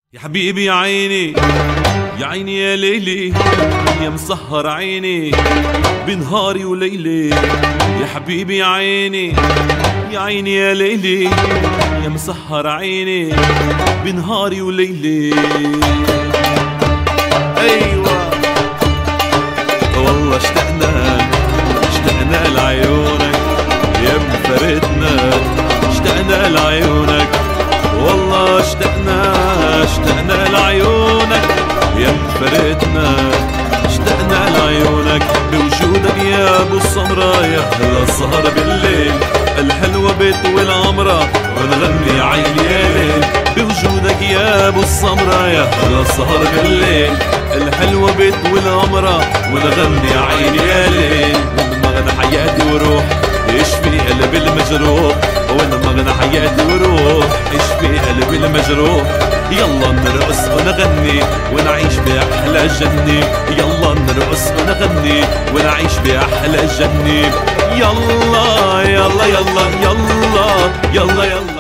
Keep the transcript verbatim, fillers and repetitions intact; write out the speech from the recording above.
يا حبيبي يا عيني يا عيني يا ليلي يا مسهر عيني بنهاري وليلي. يا حبيبي يا عيني يا عيني يا ليلي يا مسهر عيني بنهاري وليلي. ايوه والله اشتقنا اشتقنا لعيونك يا مفرقتنا، اشتقنا لعيونك والله اشتقنا اشتقنا لعيونك يا مفرقتنا، اشتقنا لعيونك بوجودك يا ابو السمرة. يا هلا السهر بالليل الحلوة بتطوي عمرها ونغني عيني يا ليل بوجودك يا ابو السمرة. يا هلا السهر بالليل الحلوة بتطوي عمرها ونغني عيني يا ليل. مغنى حياتي وروح يشفي قلبي المجروح، وانا مغنى حياتي وروح يشفي قلبي المجروح. يلا نرقص ونغني ونعيش بأحلى جنة، يلا نرقص ونغني ونعيش بأحلى جنة. يلا يلا يلا يلا يلا يلا